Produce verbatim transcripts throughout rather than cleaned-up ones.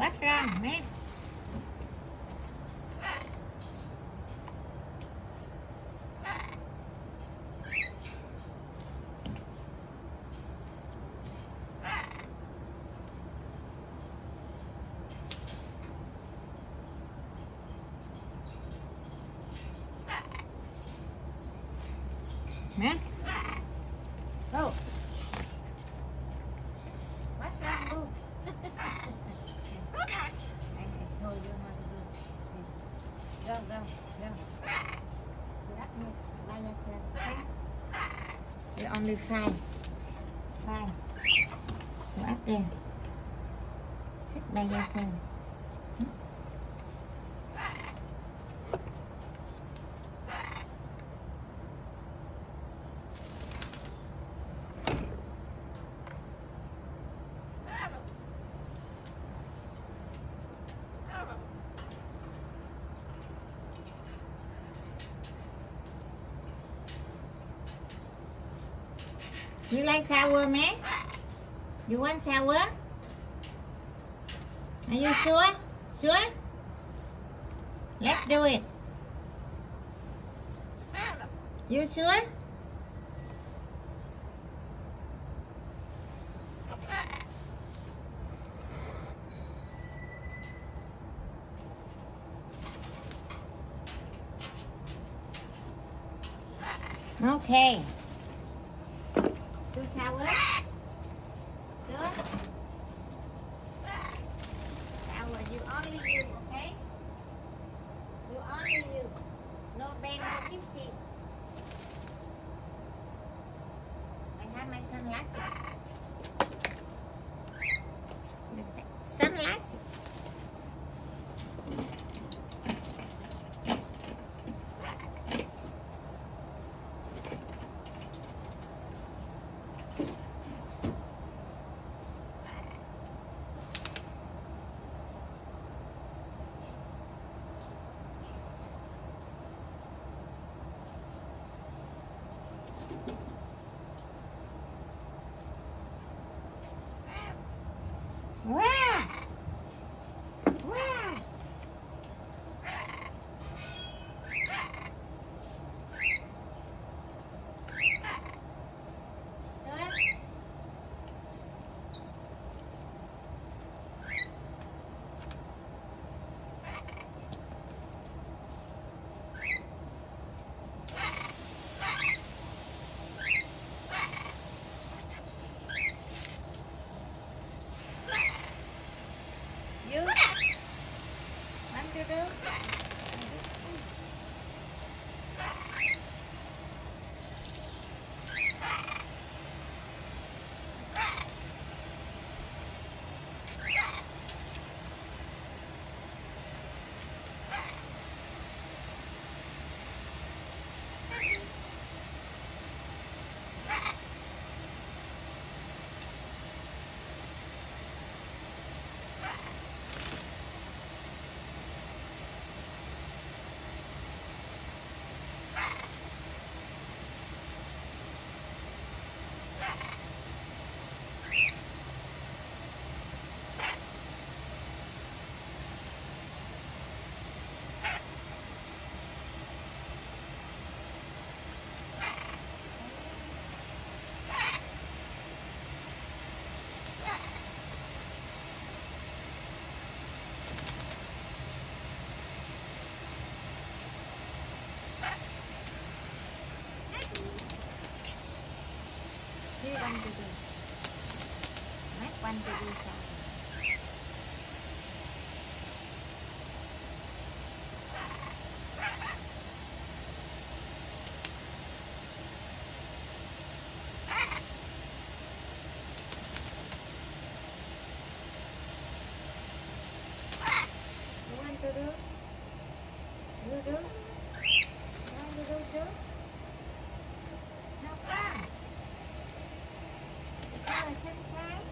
What's wrong, man? Man? Go. What's wrong, boo? I show you how to do it. Go, go, go. Let me by yourself, okay? You're only five. Five. Go up there. Sit by yourself. You like sour, man? You want sour? Are you sure? Sure? Let's do it. You sure? Okay. Do sour? Sure? Sour, you only you, okay? You only you. No Ben, no kissy. I have my sunglasses. Look at that. Sunglasses. Wow! Wow! You want to do? You want to do? Mike want to do something. You want to do? You do? You want to do too? No fun. Is that sunshine?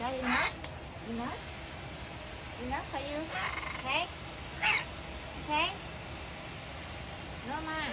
Are you not? You not? You not for you? Okay? Okay? No more.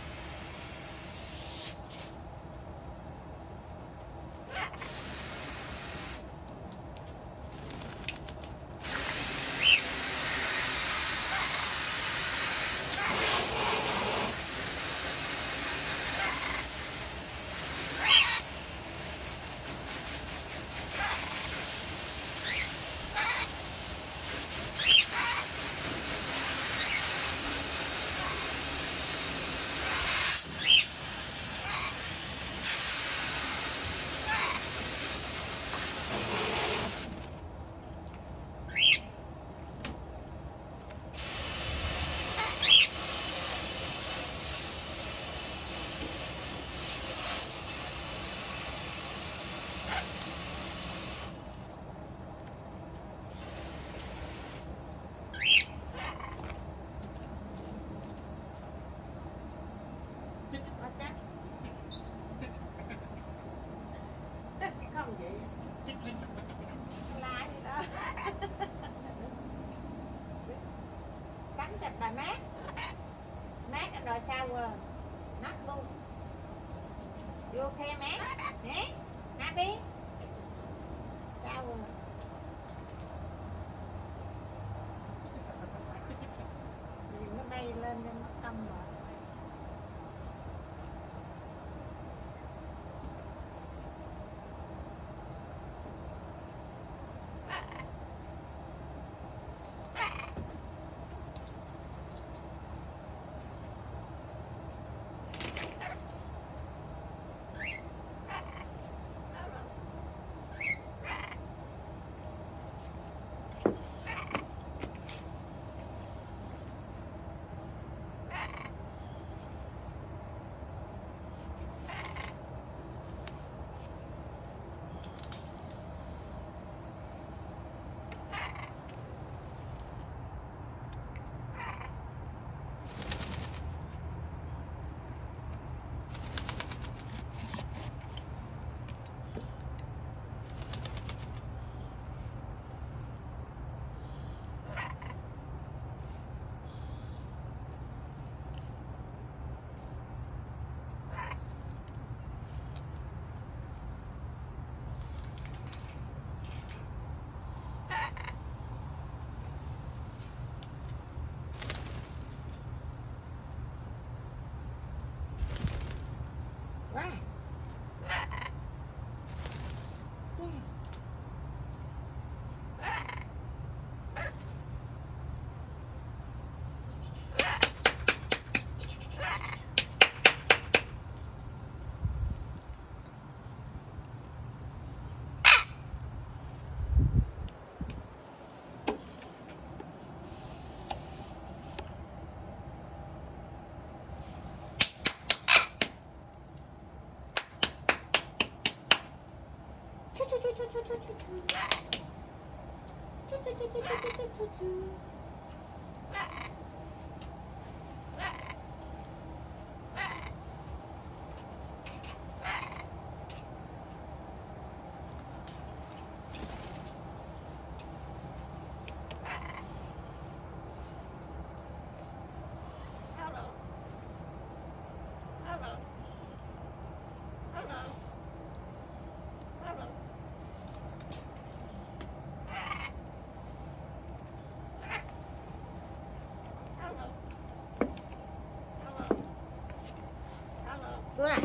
Không vậy la gì đó. Cắm chặt bà mát mát rồi sao rồi mát luôn. You okay mát hả? Happy sao rồi vì nó bay lên nên nó cong rồi. What?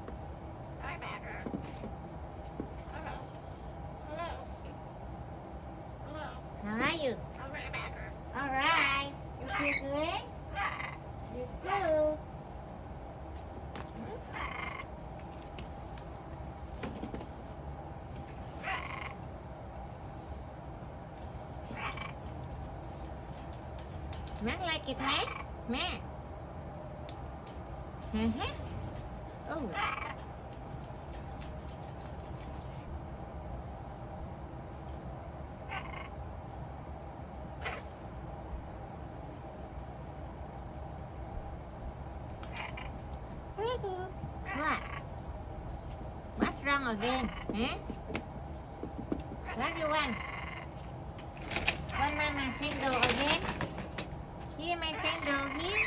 How are you? Alright. You feel good? You do. Matt like it, Matt? Matt? Uh-huh. Oh. What? What's wrong again? Huh? Love you one. One mama sandal again. Here my sandal here.